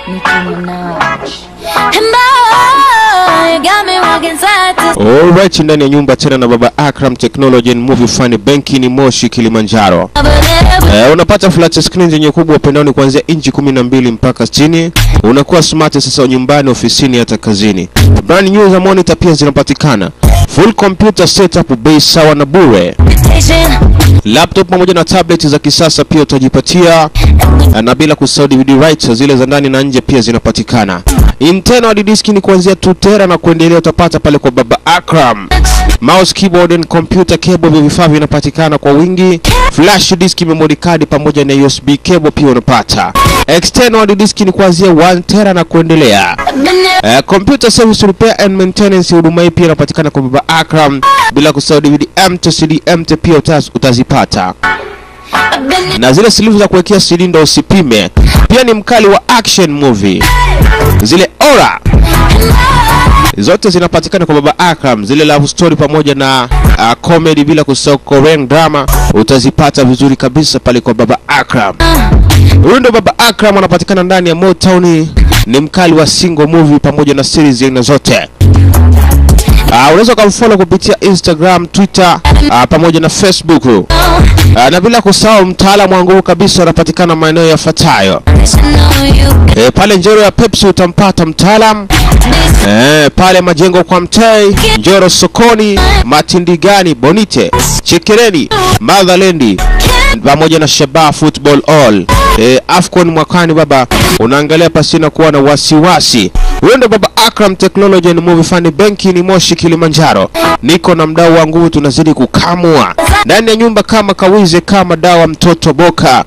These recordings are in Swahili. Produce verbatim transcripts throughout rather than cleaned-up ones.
Alright, ndani ya nyumba tena na baba Akram Technology and Movie Fund Benki ni Moshi Kilimanjaro. Eh, unapata flat screen zenye kubwa upendoni kuanzia inchi kumi na mbili mpaka sitini. Unakuwa smart sasa nyumbani, ofisini, hata kazini. Brand new za monitor pia zinapatikana. Full computer setup bei sawa na bure. Laptop pamoja na tablet za kisasa pia utajipatia, na bila kusahau D V D rights zile za ndani na nje pia zinapatikana. Internal disk ni kuanzia two tera na kuendelea utapata pale kwa baba Akram. Mouse, keyboard and computer cable vifaa vinapatikana kwa wingi. Flash disk, memory card pamoja na U S B cable pia unapata. External disk ni kuanzia one tera na kuendelea. Uh, computer service repair and maintenance huduma hii pia inapatikana kwa baba Akram. Bila kusahau D V D empty, C D empty pia utaz, utazipata. Na zile sleeve za kuwekea C D ndo usipime. Pia ni mkali wa action movie. Zile Aura zote zinapatikana kwa baba Akram. Zile love story pamoja na uh, comedy bila kusahau Korean drama utazipata vizuri kabisa pale kwa baba Akram. Huyu ndo baba Akram, anapatikana ndani ya Motown. Ni mkali wa single movie pamoja na series aina zote. Uh, unaweza kumfollow kupitia Instagram, Twitter uh, pamoja na Facebook. Uh, na bila kusahau mtaalamu wangu kabisa anapatikana maeneo yafuatayo. E, pale Njoro ya Pepsi utampata mtaalamu. E, pale Majengo kwa Mtei, Njoro sokoni, Matindigani, Bonite, Chekereni, Motherland pamoja na Shabaa Football All. E, Afcon mwakani baba, unaangalia pasina kuwa na wasiwasi. Huyo ndo baba Akram Technology and Movie Fund Benki ni Moshi Kilimanjaro. Niko na mdau wangu tunazidi kukamua ndani ya nyumba kama kawize, kama dawa mtoto boka.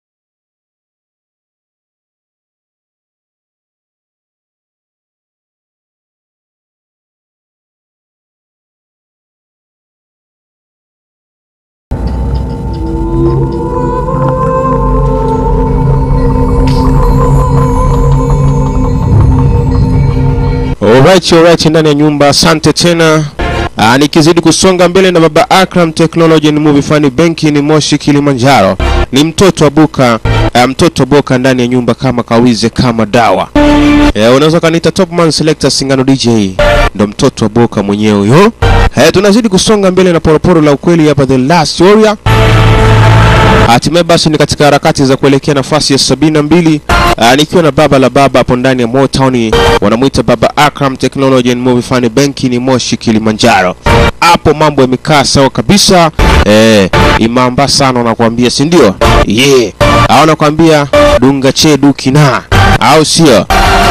Alright, alright, ndani ya nyumba. Asante tena. Aa, nikizidi kusonga mbele na baba Akram Technology and Movie Fund Benki ni Moshi Kilimanjaro. Ni mtoto wa buka, uh, mtoto boka ndani ya nyumba kama kawize, kama dawa. E, unaweza kanita Topman Selector Singano D J. Ndo mtoto wa boka mwenyewe huyo. E, tunazidi kusonga mbele na poroporo la ukweli hapa The Last Warrior. Hatimaye basi ni katika harakati za kuelekea nafasi ya sabini na mbili. Uh, nikiwa na baba la baba hapo ndani ya Motown. Wanamuita baba Akram Technology and Movie Fund Benki ni Moshi Kilimanjaro. Hapo mambo yamekaa sawa kabisa. Eh, imamba sana nakwambia, si ndio? Yeah. Au nakwambia dunga che dukina. Au sio?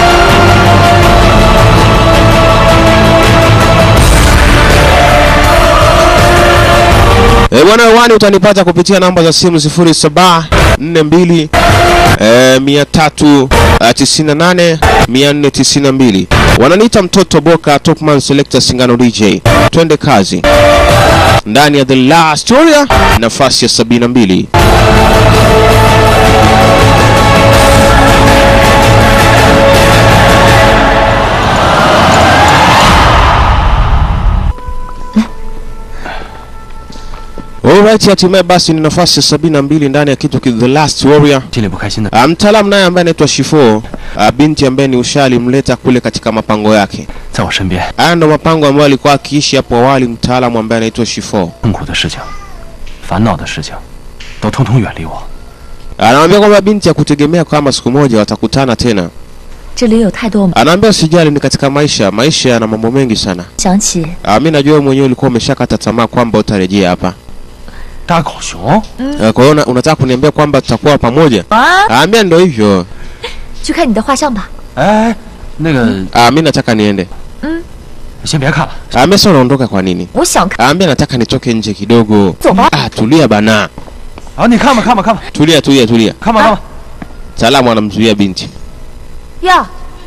E, wana wani utanipata kupitia namba za simu sifuri saba nne mbili mia tatu tisini na nane mia nne tisini na mbili. Wananiita mtoto boka, Topman Selector Singano D J. Twende kazi ndani ya The Last Warrior, nafasi ya sabini na mbili. Alright, hatimaye basi ni nafasi ya sabini na mbili ndani ya kitu ki The Last Warrior. Mtaalamu naye ambaye anaitwa Shifo, binti ambaye ni ushali mleta kule katika mapango yake. Haya ndo mapango ambayo alikuwa akiishi hapo awali mtaalamu ambaye anaitwa Shifo. Anaambia kwamba binti ya kutegemea kama siku moja watakutana tena. Anaambia usijali, ni katika maisha, maisha yana mambo mengi sana. Mimi najua mwenyewe ulikuwa umeshakata tamaa kwamba utarejea hapa. Mm. Kwa hiyo unataka kuniambia kwamba tutakuwa pamoja? Aambia ndio hivyo. Eh, nega, ah, mimi nataka niende. Mm. Usimbeka. Aambia sasa unaondoka kwa nini? Aambia nataka nitoke nje kidogo. Ah, tulia bana. Ah, ni kama kama kama. Tulia tulia tulia. Kama kama. Salamu anamzuia binti. Ya.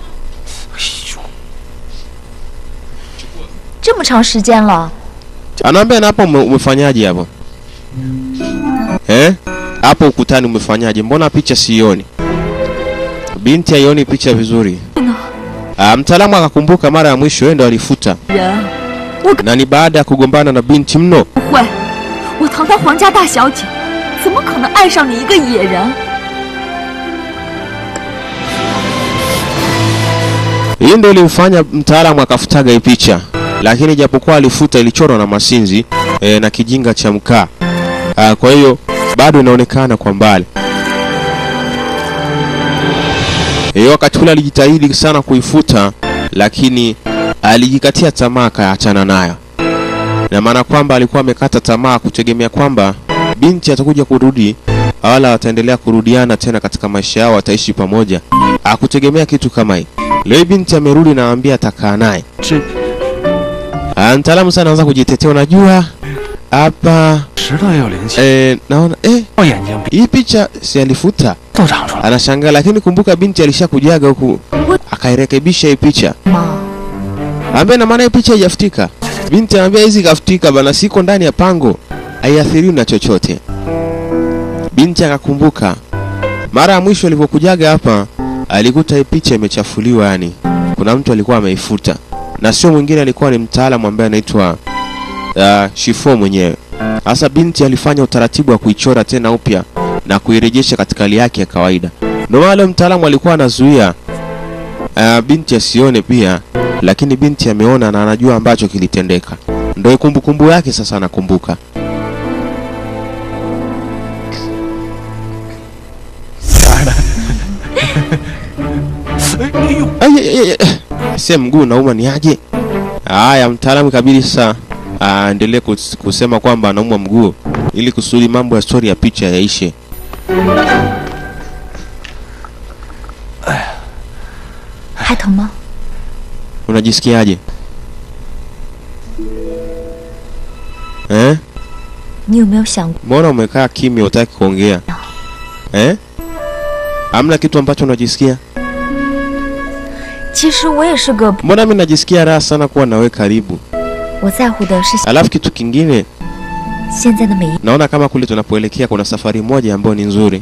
这么长时间了。 Anaambia na hapo umefanyaje hapo? Eh? Hapo ukutani umefanyaje? Mbona picha sioni? Binti haioni picha vizuri. Ah, mtaalamu akakumbuka mara ya mwisho yeye ndo alifuta. Na ni baada ya kugombana na binti mno. 我堂堂皇家大小姐，怎么可能爱上你一个野人？ Hii ndio ilimfanya mtaalamu akafutaga hii picha. Lakini japokuwa alifuta, ilichorwa na masinzi e, na kijinga cha mkaa. Ah, kwa hiyo bado inaonekana kwa mbali. Hiyo wakati ule alijitahidi sana kuifuta, lakini alijikatia tamaa akaachana nayo. Na maana kwamba alikuwa amekata tamaa kutegemea kwamba binti atakuja kurudi wala wataendelea kurudiana tena katika maisha yao, wataishi pamoja. Hakutegemea kitu kama hii. Leo binti amerudi na anambia atakaa naye. Mtaalamu sana anaanza kujitetea, unajua hapa eh, naona eh hii picha si alifuta. Anashangaa, lakini kumbuka binti alishakujaga huku akairekebisha hii picha. Ambaye na maana hii picha haijafutika. Binti anambia hizi kafutika bana, siko ndani ya pango, haiathiriwi na chochote. Binti akakumbuka mara ya mwisho alipokujaga hapa alikuta hii picha imechafuliwa, yani kuna mtu alikuwa ameifuta, na sio mwingine, alikuwa ni mtaalamu ambaye anaitwa uh, Shifo mwenyewe. Sasa binti alifanya utaratibu wa kuichora tena upya na kuirejesha katika hali yake ya kawaida. Ndio wale mtaalamu alikuwa anazuia uh, binti asione pia, lakini binti ameona na anajua ambacho kilitendeka. Ndio kumbukumbu yake sasa anakumbuka. Sasa mguu nauma ni aje? Haya, mtaalamu kabili sasa aendelee kusema kwamba anaumwa mguu ili kusudi mambo ya story ya picha yaishe. Haitoma. Unajisikiaje? Eh? Ni umeushangua. Mbona umekaa kimya hutaki kuongea? Eh? Hamna kitu ambacho unajisikia? Mbona mimi najisikia raha sana kuwa nawe karibu. Alafu kitu kingine, naona kama kule tunapoelekea kuna safari moja ambayo ni nzuri.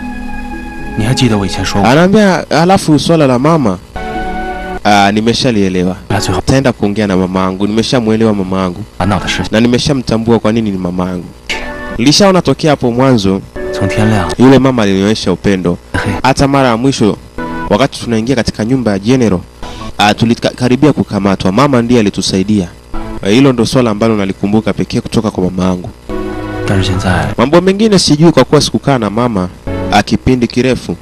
Anaambia alafu swala la mama ah, nimeshalielewa. Taenda kuongea na mama yangu, nimeshamuelewa mama yangu. Na nimeshamtambua kwa nini ni mama yangu. Nilishaona tokea hapo mwanzo yule mama alinionyesha upendo. Hata mara ya mwisho wakati tunaingia katika nyumba ya General, ah, tulikaribia kukamatwa, mama ndiye alitusaidia. Hilo ndo swala ambalo nalikumbuka pekee kutoka kwa mama yangu. Mambo mengine sijui kwa kuwa sikukaa na mama akipindi kirefu.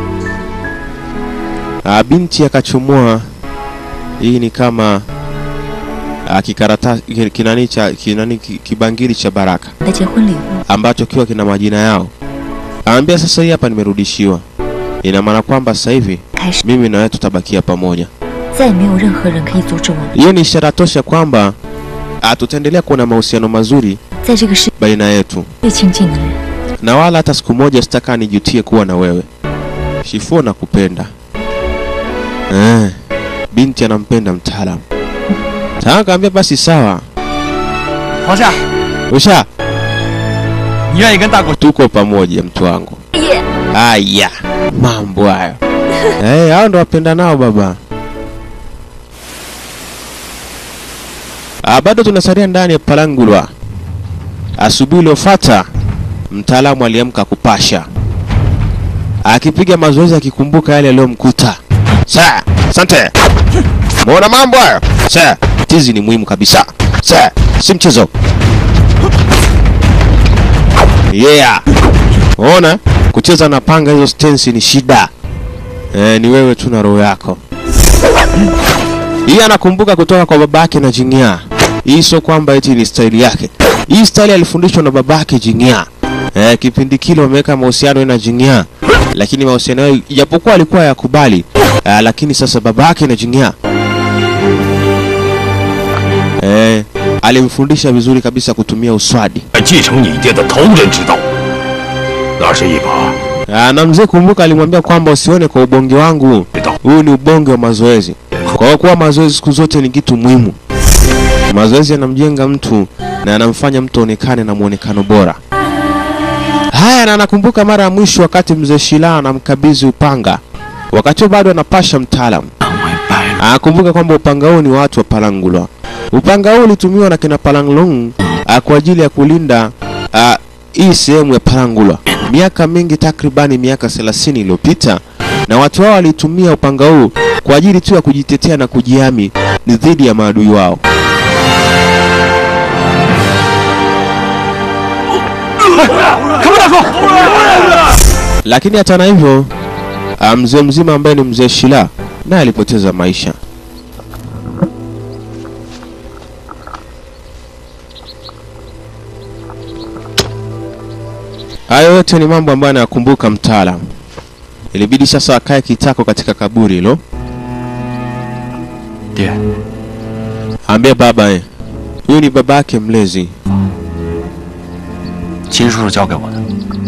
Ah, binti akachomoa hii ni kama kikarata kinani cha kinani kibangili cha baraka ambacho kiwa kina majina yao. Anambia sasa hii hapa nimerudishiwa. Ina maana kwamba sasa hivi mimi na wewe tutabakia pamoja. Hiyo ni ishara tosha kwamba tutaendelea kuwa na mahusiano mazuri baina yetu. Na wala hata siku moja sitaka nijutie kuwa na wewe. Shifo nakupenda. Eh, binti anampenda mtaalamu. Akaambia basi sawa. Hosha. Hosha. Yeye ganda tuko pamoja mtu wangu. Aya, mambo hayo. Eh, hao ndo wapenda nao baba. Ah, bado tunasalia ndani ya Palangulwa. Asubuhi iliyofuata mtaalamu aliamka kupasha. Akipiga mazoezi akikumbuka yale aliyomkuta. Sasa, asante. Mbona mambo hayo? Sasa, tizi ni muhimu kabisa. Sasa, si mchezo. Yeah. Ona, kucheza na panga hizo stance ni shida. Eh, ni wewe tu na roho yako. Hii anakumbuka kutoka kwa babake na Jingya. Hii sio kwamba eti ni style yake. Hii style alifundishwa na babake Jingya. Eh, kipindi kile wameweka mahusiano na Jingya. Lakini mahusiano yao japokuwa alikuwa yakubali, eh, lakini sasa babake na Jingya eh alimfundisha vizuri kabisa kutumia uswadi. Ah, na mzee kumbuka alimwambia kwamba usione kwa ubonge wangu. Huu ni ubonge wa mazoezi. Kwa kuwa mazoezi siku zote ni kitu muhimu. Mazoezi yanamjenga mtu na yanamfanya mtu onekane na muonekano bora. Haya, na nakumbuka mara ya mwisho wakati mzee Shila anamkabidhi upanga. Wakati bado anapasha mtaalamu. Anakumbuka kwamba upanga huu ni watu wa Palangulwa. Upanga huu ulitumiwa na kina Palanglong kwa ajili ya kulinda hii sehemu ya Palangulwa. Miaka mingi, takribani miaka thelathini iliyopita, na watu hao walitumia upanga huu kwa ajili tu ya kujitetea na kujihami ni dhidi ya maadui wao. Lakini hata na hivyo, mzee mzima ambaye ni mzee Shila naye alipoteza maisha. Hayo yote ni mambo ambayo anayakumbuka mtaalamu. Ilibidi sasa akae kitako katika kaburi hilo. Ndiye. Ambia baba eh. Huyu ni babake mlezi. 秦叔叔交给我的，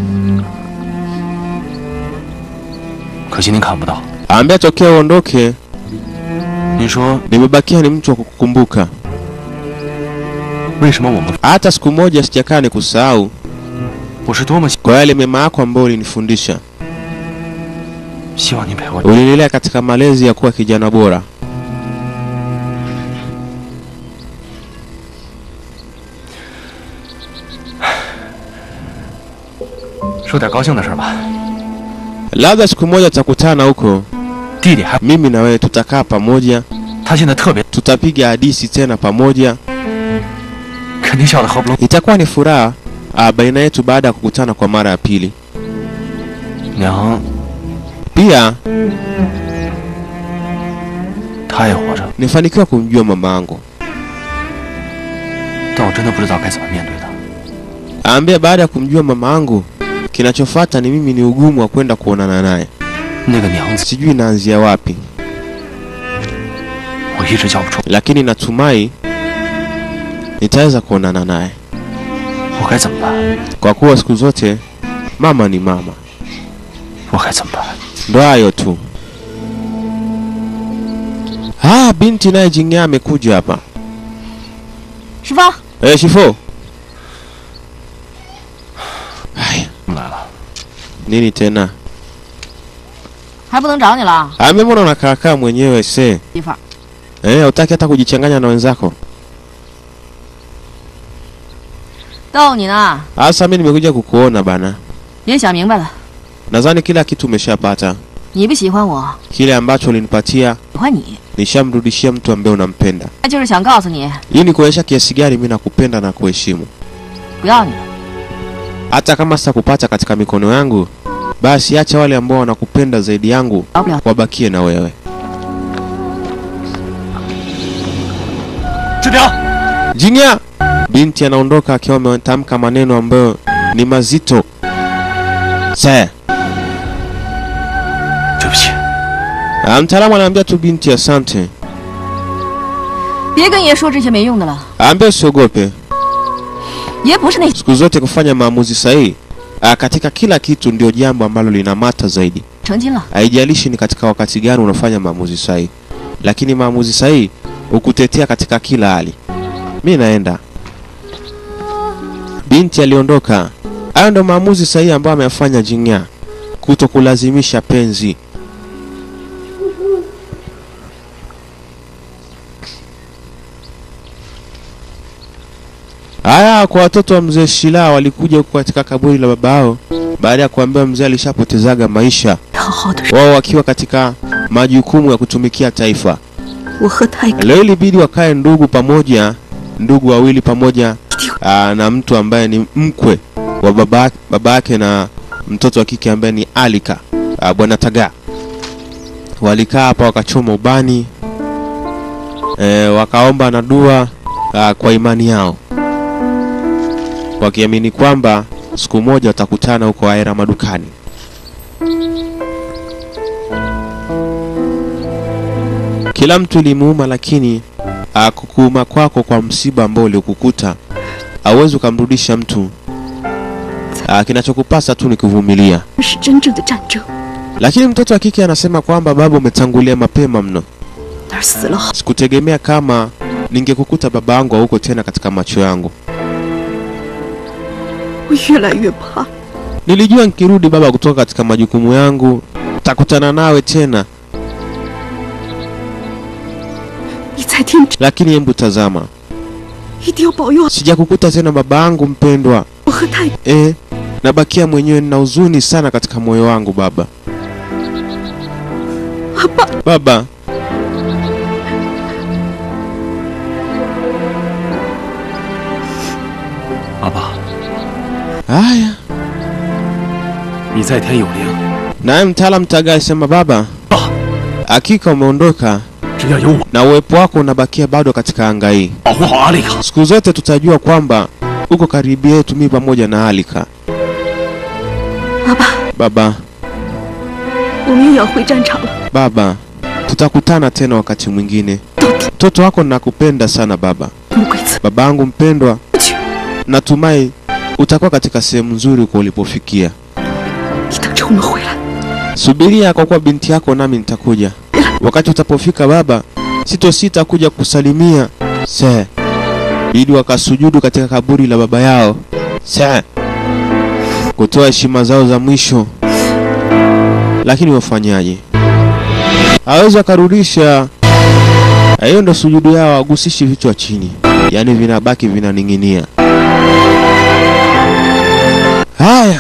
可惜您看不到。 Ambia tokea uondoke. 您说 Nimebakia ni mtu wa kukukumbuka. 为什么我们 Hata siku moja sijakaa nikusahau 我是多么 kwa yale mema yako ambayo ulinifundisha. 希望您陪我。 Ulinilea katika malezi ya kuwa kijana bora. 说点高兴的事吧。 Labda siku moja tutakutana huko. 弟弟还 Mimi na wewe tutakaa pamoja, 他现在特别， tutapiga hadithi tena pamoja. 肯定笑得合不拢。 Itakuwa ni furaha ah, baina yetu baada ya kukutana kwa mara ya pili. 娘， Pia 她也活着， nifanikiwa kumjua mamangu. 但我真的不知道该怎么面对她。 Ambia baada ya kumjua mamangu, kinachofuata ni mimi ni ugumu wa kwenda kuonana naye. 那个娘子， Sijui naanzia wapi, 我一直叫不出， lakini natumai nitaweza kuonana naye. 我该怎么办？ Kwa kuwa siku zote mama ni mama. 我该怎么办？ Ndo hayo tu. Ah, binti naye Jingya amekuja hapa. 师傅， Eh, Shifo. Haya, 来了， nini tena? 还不能找你了， Ah, mimi mbona unakaa kaa mwenyewe se? 媳妇儿。 Eh, hutaki hata kujichanganya na wenzako? 逗你呢， Asa mimi nimekuja kukuona bana. 也想明白了， Nadhani kila kitu umeshapata. 你不喜欢我， Kile ambacho ulinipatia 喜欢你， nishamrudishia mtu ambaye unampenda. 那就是想告诉你， Hii ni kuonyesha kiasi gani mimi nakupenda na kuheshimu. 不要你了。 Hata kama sitakupata katika mikono yangu, basi acha wale ambao wanakupenda zaidi yangu 饶不了。 wabakie na wewe. 志平， Jingya! Binti anaondoka akiwa ametamka maneno ambayo ni mazito. Se. 对不起， Ah, mtaalamu anaambia tu binti asante. 别跟爷说这些没用的了， Ambia usiogope. 爷不是那 Siku zote kufanya maamuzi sahihi ah, katika kila kitu ndio jambo ambalo linamata zaidi. 成亲了。 Haijalishi ni katika wakati gani unafanya maamuzi sahihi, lakini maamuzi sahihi ukutetea katika kila hali. Mimi naenda. Binti aliondoka. Hayo ndio maamuzi sahihi ambayo ameyafanya Jingya, kutokulazimisha penzi. Haya, kwa watoto wa mzee Shila walikuja huko katika kaburi la babao baada ya kuambia mzee alishapotezaga maisha, 好好的， wao wakiwa katika majukumu ya kutumikia taifa. 我和他 Leo ilibidi wakae ndugu pamoja, ndugu wawili pamoja aa, na mtu ambaye ni mkwe wa baba babake na mtoto wa kike ambaye ni Alika, aa, bwana Taga. Walikaa hapa wakachoma ubani, e, wakaomba na dua aa, kwa imani yao, wakiamini kwamba siku moja watakutana huko Aera madukani. Kila mtu ilimuuma, lakini uh, kukuuma kwako kwa msiba ambao uliokukuta hauwezi ukamrudisha mtu. Uh, kinachokupasa tu ni kuvumilia. 是真正的战争， Lakini mtoto wa kike anasema kwamba baba umetangulia mapema mno. 那儿死了好， Sikutegemea kama ningekukuta baba yangu huko tena katika macho yangu. 我越来越怕。 Nilijua nikirudi baba kutoka katika majukumu yangu takutana nawe tena, 你在天之， lakini hebu tazama, 一定要保佑 sijakukuta tena baba yangu mpendwa. 我和他。 Eh, nabakia mwenyewe, nina huzuni sana katika moyo wangu baba. Baba. Baba. Haya. 你在天有灵. Naye mtaalamu Taga alisema baba, hakika umeondoka na uwepo wako unabakia bado katika anga hii. Siku zote tutajua kwamba uko karibu yetu mimi pamoja na Alika. Baba. Baba. Baba, tutakutana tena wakati mwingine. Mtoto wako nakupenda sana baba. Babangu mpendwa, natumai utakuwa katika sehemu nzuri uko ulipofikia. Subiria kwa kuwa binti yako nami nitakuja. Wakati utapofika baba, sitosita kuja kusalimia. Se. Ili wakasujudu katika kaburi la baba yao. Se. Kutoa heshima zao za mwisho. Lakini wafanyaje? Hawezi akarudisha. Hiyo ndo sujudu yao, agusishi vichwa chini. Yaani vinabaki vinaning'inia. Haya.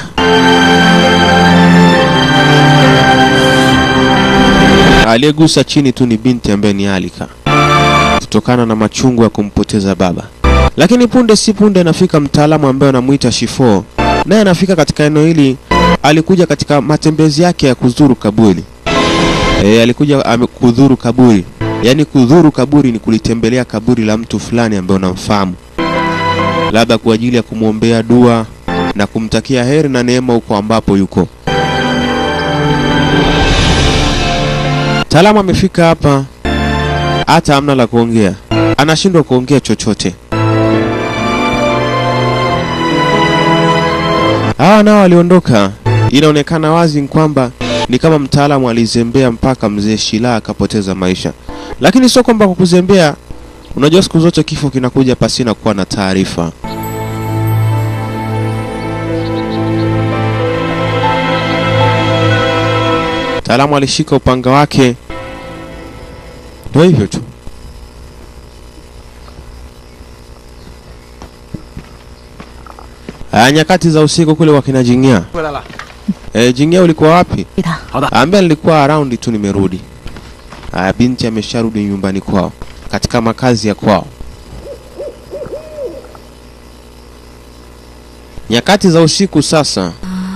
Aliyegusa chini tu ni binti ambaye ni Alika, kutokana na machungu ya kumpoteza baba. Lakini punde si punde anafika mtaalamu ambaye anamuita Shifo. Naye anafika katika eneo hili, alikuja katika matembezi yake ya kuzuru kaburi. Eh, alikuja kudhuru kaburi. Yaani kudhuru kaburi ni kulitembelea kaburi la mtu fulani ambaye unamfahamu. Labda kwa ajili ya kumuombea dua na kumtakia heri na neema huko ambapo yuko. Mtaalamu amefika hapa, hata hamna la kuongea. Anashindwa kuongea chochote. Hawa nao waliondoka. Inaonekana wazi kwamba ni kama mtaalamu alizembea mpaka mzee Shila akapoteza maisha. Lakini sio kwamba kwa kuzembea. Unajua siku zote kifo kinakuja pasina kuwa na taarifa. Mtaalamu alishika upanga wake. Ndio hivyo tu. Haya, nyakati za usiku kule wakina Jingya. Eh, Jingya ulikuwa wapi? Ambia nilikuwa around tu nimerudi. Haya, binti amesharudi nyumbani kwao, katika makazi ya kwao. Nyakati za usiku sasa.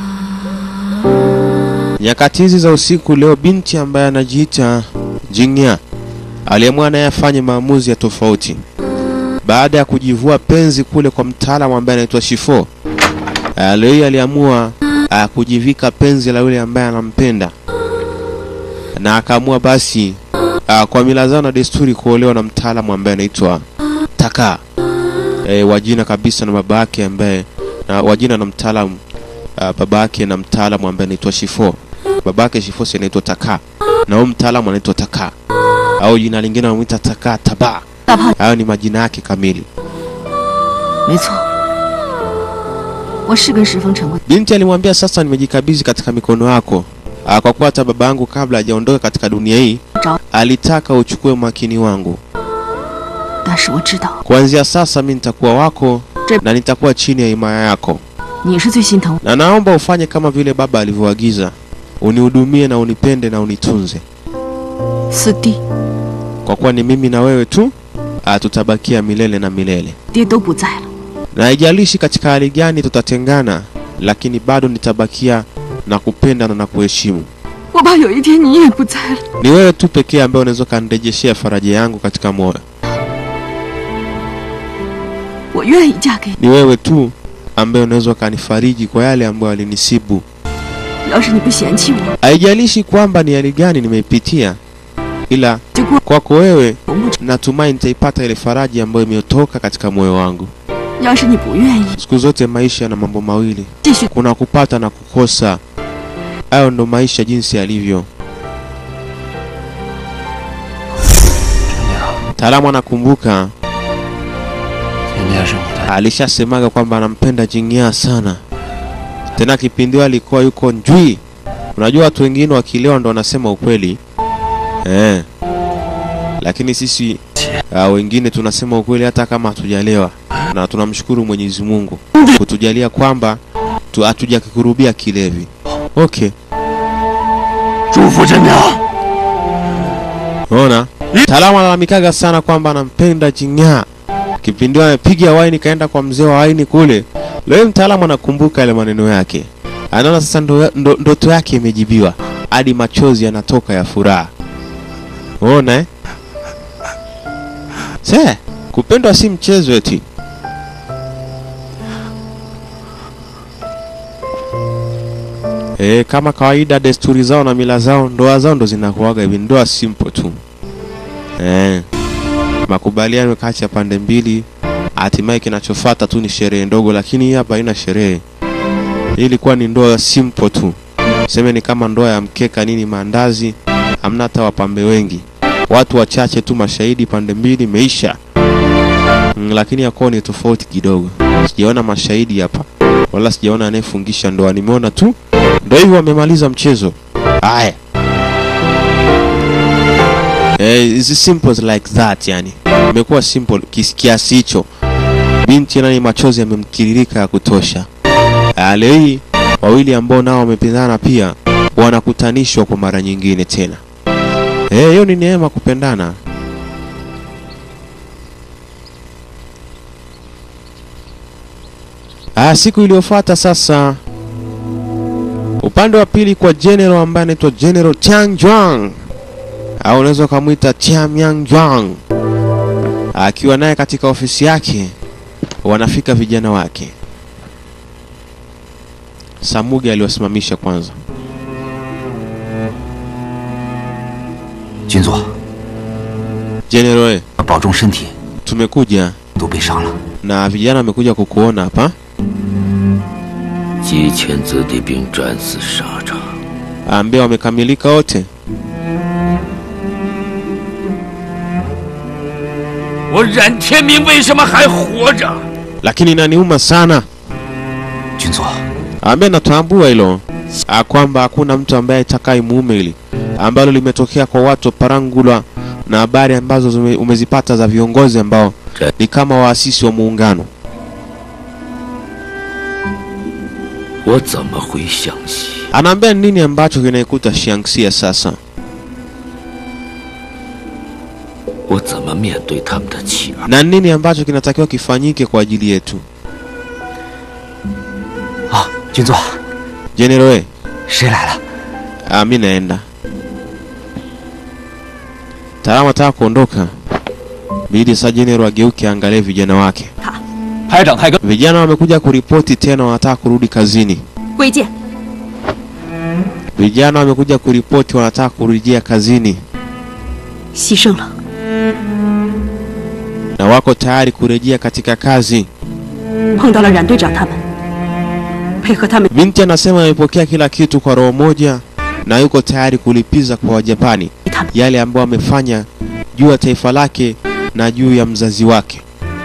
Nyakati hizi za usiku leo binti ambaye anajiita Jingya aliamua naye afanye maamuzi ya tofauti. Baada ya kujivua penzi kule kwa mtaalamu ambaye anaitwa Shifo, leo aliamua kujivika penzi la yule ambaye anampenda. Na akaamua basi kwa mila zao na desturi kuolewa na mtaalamu ambaye anaitwa Taka. E, wajina kabisa na baba yake ambaye na wajina na mtaalamu baba yake na mtaalamu ambaye anaitwa Shifo. Baba yake Shifo anaitwa Taka. Na huyo mtaalamu anaitwa Taka. Au jina lingine wanamuita Taka Taba. Hayo ni majina yake kamili. Binti alimwambia sasa nimejikabidhi katika mikono yako. Kwa kuwa hata babangu kabla hajaondoka katika dunia hii alitaka uchukue makini wangu. Kuanzia sasa mimi nitakuwa wako na nitakuwa chini ya himaya yako. Na naomba ufanye kama vile baba alivyoagiza. Unihudumie na unipende na unitunze. Kwa kuwa ni mimi na wewe tu tutabakia milele na milele. Na haijalishi katika hali gani tutatengana, lakini bado nitabakia na kupenda na kuheshimu. Ni wewe tu pekee ambaye unaweza kunirejeshea faraja yangu katika moyo. Ni wewe tu ambaye unaweza kunifariji kwa yale ambayo alinisibu. Haijalishi kwamba ni hali gani nimeipitia, ila kwako wewe natumai nitaipata ile faraja ambayo imetoka katika moyo wangu. Siku zote maisha na mambo mawili, kuna kupata na kukosa. Hayo ndo maisha jinsi yalivyo. Mtaalamu anakumbuka alishasemaga kwamba anampenda Jingya sana. Tena kipindi alikuwa yuko njui. Unajua watu wengine wakilewa ndo wanasema ukweli. Eh. Lakini sisi uh, wengine tunasema ukweli hata kama hatujalewa. Na tunamshukuru Mwenyezi Mungu kutujalia kwamba tu hatujakikurubia kilevi. Okay. Unaona? Mtaalamu analalamikaga sana kwamba anampenda Jing'aa. Kipindi amepiga waini kaenda kwa mzee wa waini kule. Leo mtaalamu anakumbuka yale maneno yake. Anaona sasa ndo, ndo, ndoto yake imejibiwa. Hadi machozi yanatoka ya furaha. Unaona eh? Se, kupendwa si mchezo eti. Eh, kama kawaida desturi zao na mila zao, ndoa zao ndo zinakuaga hivi, ndoa simple tu. Eh. Makubaliano kati ya pande mbili, hatimaye kinachofuata tu ni sherehe ndogo, lakini hapa haina sherehe. Hii ilikuwa ni ndoa simple tu. Sema ni kama ndoa ya mkeka nini maandazi, hamna hata wapambe wengi. Watu wachache tu, mashahidi pande mbili, meisha. Mm, lakini yako ni tofauti kidogo. Sijaona mashahidi hapa, wala sijaona anayefungisha ndoa. Nimeona tu ndio hivyo wamemaliza mchezo. Haya. Eh, it's simple like that yani. Imekuwa simple kiasi hicho. Binti nani machozi yamemtiririka ya kutosha. Leo hii wawili ambao nao wamependana pia wanakutanishwa kwa mara nyingine tena. Eh, hiyo ni neema kupendana. Ah, siku iliyofuata sasa upande wa pili kwa general ambaye anaitwa General Tian Juan. Au unaweza kumuita Tian Juan. Akiwa naye katika ofisi yake wanafika vijana wake. Samugi aliwasimamisha kwanza. Junzuo, General, 保重身体。 tumekuja 都被伤了。 na vijana wamekuja kukuona hapa. 几千子弟兵战死沙场， Ambao wamekamilika wote. 我冉天明为什么还活着？ Lakini inaniuma sana. 军座， Ambaye natambua hilo kwamba hakuna mtu ambaye atakai muume hili ambalo limetokea kwa watu Parangulwa na habari ambazo umezipata za viongozi ambao ni kama waasisi wa muungano. 我怎么会相信？ Anaambia nini ambacho kinaikuta Xiangxia sasa? 我怎么面对他们的妻儿？ Na nini ambacho kinatakiwa kifanyike kwa ajili yetu? 啊，军座， General, 谁来了？ ah, mimi naenda. Tazama taka kuondoka. Bidi sa General ageuke angalie vijana wake. 排长太哥， Vijana wamekuja kuripoti tena wanataka kurudi kazini. 归建， Vijana wamekuja kuripoti wanataka kurejea kazini 牺牲了。 na wako tayari kurejea katika kazi. 碰到了冉队长他们，配合他们。 Binti anasema amepokea kila kitu kwa roho moja na yuko tayari kulipiza kwa Wajapani yale ambayo amefanya juu ya taifa lake na juu ya mzazi wake.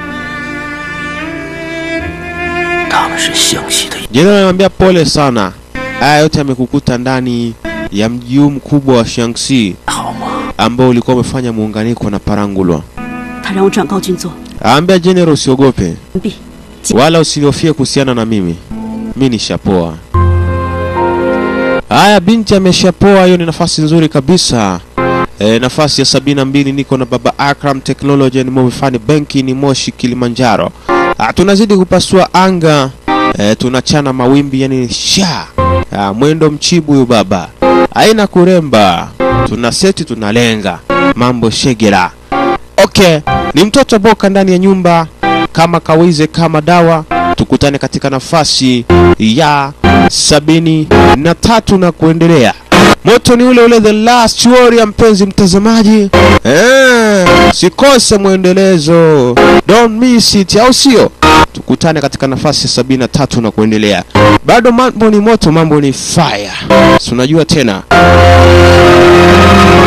他们是湘西的， Jenerali anamwambia pole sana. Haya yote yamekukuta ndani ya mji mkubwa wa Shaanxi 好吗？ ambao ulikuwa umefanya muunganiko na Parangulwa. 他让我转告军座， Aambia General usiogope 完毕。 wala usihofie kuhusiana na mimi. Mimi nishapoa. Haya, binti ameshapoa, hiyo ni nafasi nzuri kabisa. E, nafasi ya sabini na mbili niko na Baba Akram Technology and Movie Fund Benki ni Moshi Kilimanjaro. Ah, tunazidi kupasua anga. E, tunachana mawimbi yani sha. Ah, mwendo mchibu huyu baba. Haina kuremba. Tuna seti tunalenga. Mambo shegera. Okay, ni mtoto boka ndani ya nyumba kama kawize kama dawa. Tukutane katika nafasi ya sabini na tatu na kuendelea. Moto ni ule ule, The Last Warrior, mpenzi mtazamaji. Eh, sikose muendelezo. Don't miss it, au sio? Tukutane katika nafasi ya sabini na tatu na kuendelea. Bado mambo ni moto, mambo ni fire. Tunajua tena.